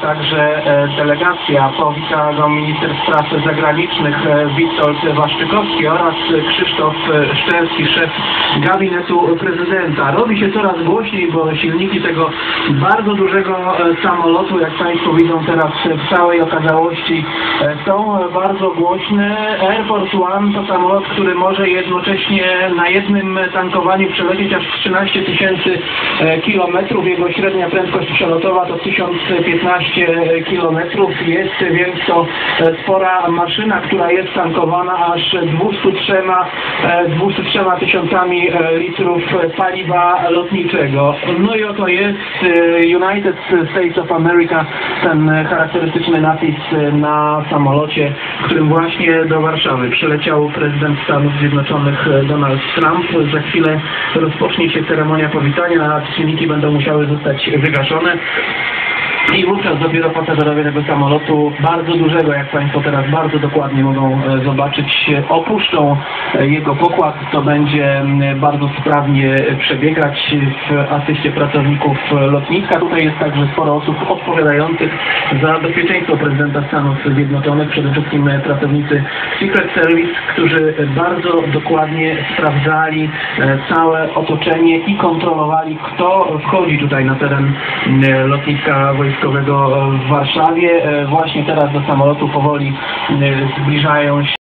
Także delegacja powita go minister spraw zagranicznych Witold Waszczykowski oraz Krzysztof Szczerski, szef gabinetu prezydenta. Robi się coraz głośniej, bo silniki tego bardzo dużego samolotu, jak Państwo widzą teraz w całej okazałości, są bardzo głośne. Air Force One to samolot, który może jednocześnie na jednym tankowaniu przelecieć aż 13 tysięcy kilometrów. Jego średnia prędkość przelotowa to 1015 kilometrów. Jest więc to spora maszyna, która jest tankowana aż 203 tysiącami litrów paliwa lotniczego. No i oto jest United States of America, ten charakterystyczny napis na samolocie, którym właśnie do Warszawy przyleciał prezydent Stanów Zjednoczonych Donald Trump. Za chwilę rozpocznie się ceremonia powitania, a silniki będą musiały zostać wygaszone. I wówczas dopiero pasażerowie tego samolotu, bardzo dużego, jak Państwo teraz bardzo dokładnie mogą zobaczyć, opuszczą jego pokład. To będzie bardzo sprawnie przebiegać w asyście pracowników lotniska. Tutaj jest także sporo osób odpowiadających za bezpieczeństwo prezydenta Stanów Zjednoczonych, przede wszystkim pracownicy Secret Service, którzy bardzo dokładnie sprawdzali całe otoczenie i kontrolowali, kto wchodzi tutaj na teren lotniska wojskowego w Warszawie. Właśnie teraz do samolotu powoli zbliżają się